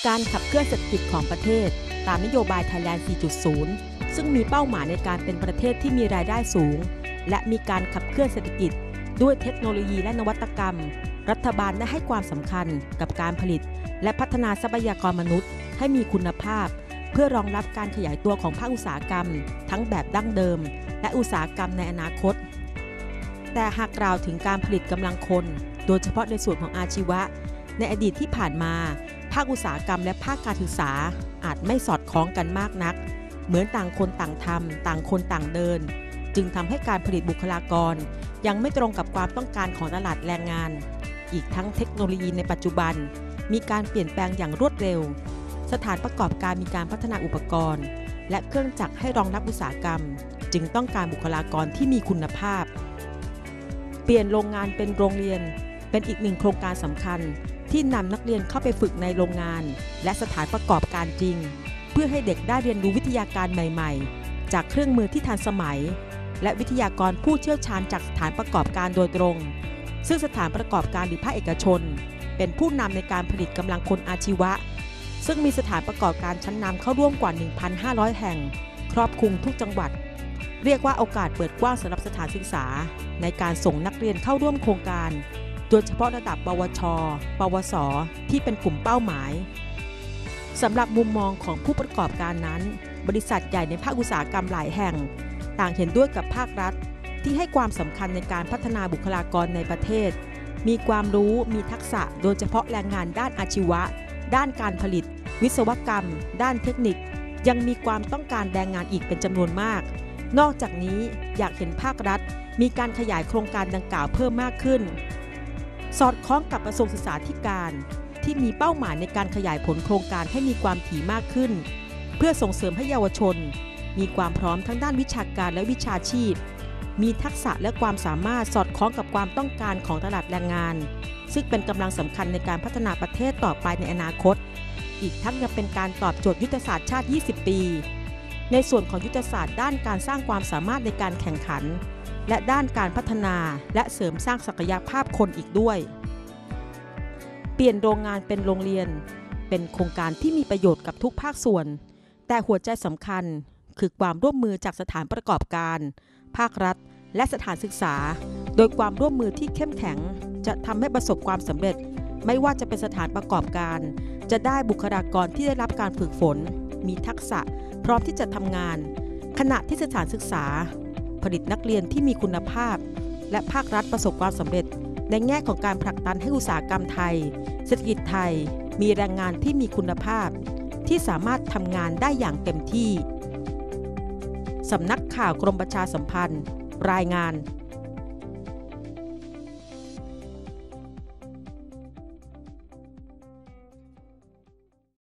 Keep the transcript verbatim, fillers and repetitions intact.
การขับเคลื่อนเศรษฐกิจของประเทศตามนโยบาย Thailand สี่จุดศูนย์ ซึ่งมีเป้าหมายในการเป็นประเทศที่มีรายได้สูงและมีการขับเคลื่อนเศรษฐกิจด้วยเทคโนโลยีและนวัตกรรมรัฐบาลได้ให้ความสำคัญกับการผลิตและพัฒนาทรัพยากรมนุษย์ให้มีคุณภาพเพื่อรองรับการขยายตัวของภาคอุตสาหกรรมทั้งแบบดั้งเดิมและอุตสาหกรรมในอนาคตแต่หากกล่าวถึงการผลิตกำลังคนโดยเฉพาะในส่วนของอาชีวะในอดีตที่ผ่านมาภาคอุตสาหกรรมและภาคการศึกษาอาจไม่สอดคล้องกันมากนักเหมือนต่างคนต่างทำต่างคนต่างเดินจึงทำให้การผลิตบุคลากรยังไม่ตรงกับความต้องการของตลาดแรงงานอีกทั้งเทคโนโลยีในปัจจุบันมีการเปลี่ยนแปลงอย่างรวดเร็วสถานประกอบการมีการพัฒนาอุปกรณ์และเครื่องจักรให้รองรับอุตสาหกรรมจึงต้องการบุคลากรที่มีคุณภาพเปลี่ยนโรงงานเป็นโรงเรียนเป็นอีกหนึ่งโครงการสำคัญที่นำนักเรียนเข้าไปฝึกในโรงงานและสถานประกอบการจริงเพื่อให้เด็กได้เรียนรู้วิทยาการใหม่ๆจากเครื่องมือที่ทันสมัยและวิทยากรผู้เชี่ยวชาญจากสถานประกอบการโดยตรงซึ่งสถานประกอบการหรือภาคเอกชนเป็นผู้นำในการผลิตกำลังคนอาชีวะซึ่งมีสถานประกอบการชั้นนำเข้าร่วมกว่า หนึ่งพันห้าร้อย แห่งครอบคลุมทุกจังหวัดเรียกว่าโอกาสเปิดกว้างสำหรับสถานศึกษาในการส่งนักเรียนเข้าร่วมโครงการโดยเฉพาะระดับปวช ปวส ที่เป็นกลุ่มเป้าหมายสำหรับมุมมองของผู้ประกอบการนั้นบริษัทใหญ่ในภาคอุตสาหกรรมหลายแห่งต่างเห็นด้วยกับภาครัฐที่ให้ความสำคัญในการพัฒนาบุคลากรในประเทศมีความรู้มีทักษะโดยเฉพาะแรงงานด้านอาชีวะด้านการผลิตวิศวกรรมด้านเทคนิคยังมีความต้องการแรงงานอีกเป็นจำนวนมากนอกจากนี้อยากเห็นภาครัฐมีการขยายโครงการดังกล่าวเพิ่มมากขึ้นสอดคล้องกับกระทรวงศึกษาธิการที่มีเป้าหมายในการขยายผลโครงการให้มีความถี่มากขึ้นเพื่อส่งเสริมให้เยาวชนมีความพร้อมทั้งด้านวิชาการและวิชาชีพมีทักษะและความสามารถสอดคล้องกับความต้องการของตลาดแรงงานซึ่งเป็นกำลังสำคัญในการพัฒนาประเทศต่อไปในอนาคตอีกทั้งยังเป็นการตอบโจทย์ยุทธศาสตร์ชาติ ยี่สิบ ปีในส่วนของยุทธศาสตร์ด้านการสร้างความสามารถในการแข่งขันและด้านการพัฒนาและเสริมสร้างศักยภาพคนอีกด้วยเปลี่ยนโรงงานเป็นโรงเรียนเป็นโครงการที่มีประโยชน์กับทุกภาคส่วนแต่หัวใจสำคัญคือความร่วมมือจากสถานประกอบการภาครัฐและสถานศึกษาโดยความร่วมมือที่เข้มแข็งจะทำให้ประสบความสำเร็จไม่ว่าจะเป็นสถานประกอบการจะได้บุคลากรที่ได้รับการฝึกฝนมีทักษะพร้อมที่จะทำงานขณะที่สถานศึกษาผลิตนักเรียนที่มีคุณภาพและภาครัฐประสบความสำเร็จในแง่ของการผลักดันให้อุตสาหกรรมไทยเศรษฐกิจไทยมีแรงงานที่มีคุณภาพที่สามารถทำงานได้อย่างเต็มที่สำนักข่าวกรมประชาสัมพันธ์รายงาน